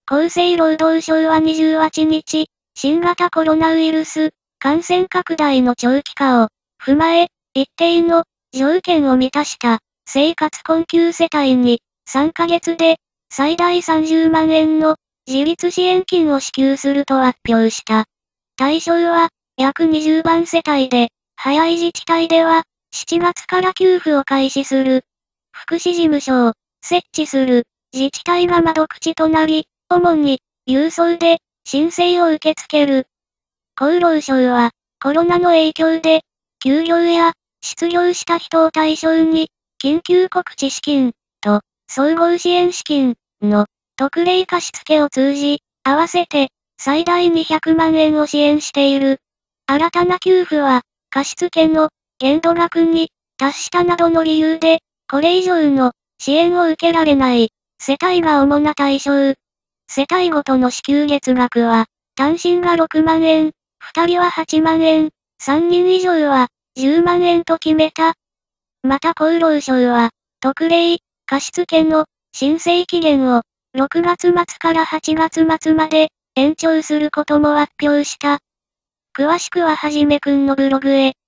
厚生労働省は28日、新型コロナウイルス感染拡大の長期化を踏まえ、一定の条件を満たした生活困窮世帯に3ヶ月で最大30万円の自立支援金を支給すると発表した。対象は約20万世帯で、早い自治体では7月から給付を開始する。福祉事務所を設置する自治体が窓口となり、主に郵送で申請を受け付ける。厚労省はコロナの影響で休業や失業した人を対象に緊急告知資金と総合支援資金の特例貸付を通じ、合わせて最大200万円を支援している。新たな給付は貸付の限度額に達したなどの理由で、これ以上の支援を受けられない世帯が主な対象。世帯ごとの支給月額は、単身が6万円、2人は8万円、3人以上は10万円と決めた。また厚労省は、特例、貸付の申請期限を6月末から8月末まで延長することも発表した。詳しくははじめくんのブログへ。